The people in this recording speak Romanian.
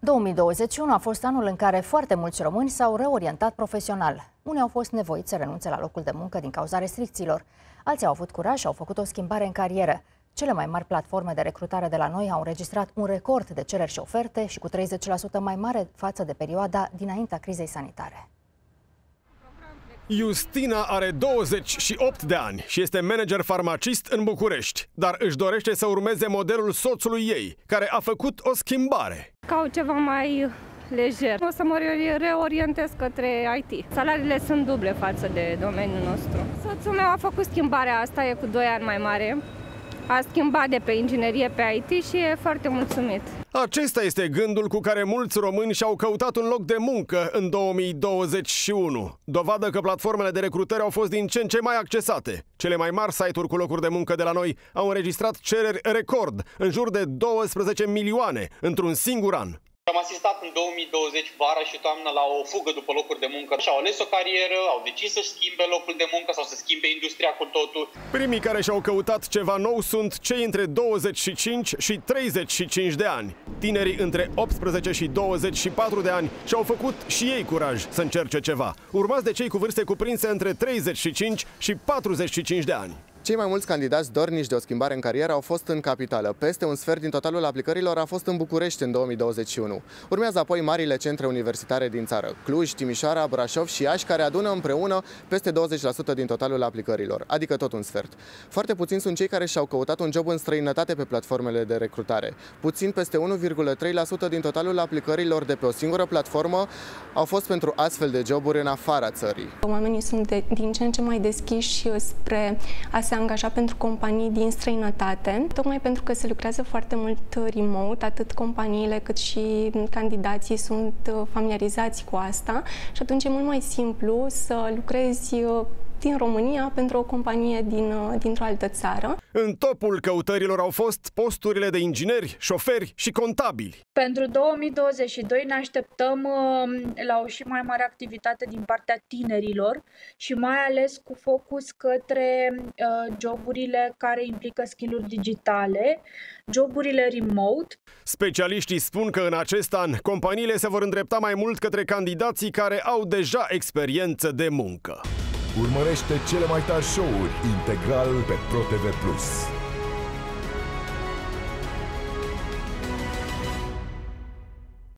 2021 a fost anul în care foarte mulți români s-au reorientat profesional. Unii au fost nevoiți să renunțe la locul de muncă din cauza restricțiilor. Alții au avut curaj și au făcut o schimbare în carieră. Cele mai mari platforme de recrutare de la noi au înregistrat un record de cereri și oferte și cu 30% mai mare față de perioada dinaintea crizei sanitare. Justina are 28 de ani și este manager farmacist în București, dar își dorește să urmeze modelul soțului ei, care a făcut o schimbare. Caut ceva mai lejer. O să mă reorientez către IT. Salariile sunt duble față de domeniul nostru. Soțul meu a făcut schimbarea asta, e cu 2 ani mai mare. A schimbat de pe inginerie pe IT și e foarte mulțumit. Acesta este gândul cu care mulți români și-au căutat un loc de muncă în 2021. Dovadă că platformele de recrutare au fost din ce în ce mai accesate. Cele mai mari site-uri cu locuri de muncă de la noi au înregistrat cereri record, în jur de 12 milioane, într-un singur an. Am asistat în 2020 vara și toamna la o fugă după locuri de muncă și au ales o carieră, au decis să schimbe locul de muncă sau să schimbe industria cu totul. Primii care și-au căutat ceva nou sunt cei între 25 și 35 de ani. Tinerii între 18 și 24 de ani și-au făcut și ei curaj să încerce ceva, urmați de cei cu vârste cuprinse între 35 și 45 de ani. Cei mai mulți candidați dornici de o schimbare în carieră au fost în capitală. Peste un sfert din totalul aplicărilor a fost în București în 2021. Urmează apoi marile centre universitare din țară, Cluj, Timișoara, Brașov și Iași, care adună împreună peste 20% din totalul aplicărilor, adică tot un sfert. Foarte puțini sunt cei care și-au căutat un job în străinătate pe platformele de recrutare. Puțin peste 1,3% din totalul aplicărilor de pe o singură platformă au fost pentru astfel de joburi în afara țării. Oamenii sunt din ce în ce mai deschiși spre a se angaja pentru companii din străinătate, tocmai pentru că se lucrează foarte mult remote, atât companiile cât și candidații sunt familiarizați cu asta și atunci e mult mai simplu să lucrezi din România pentru o companie dintr-o altă țară. În topul căutărilor au fost posturile de ingineri, șoferi și contabili. Pentru 2022 ne așteptăm la o și mai mare activitate din partea tinerilor și mai ales cu focus către joburile care implică skill-uri digitale, joburile remote. Specialiștii spun că în acest an companiile se vor îndrepta mai mult către candidații care au deja experiență de muncă. Urmărește cele mai tari show-uri integral pe ProTV+.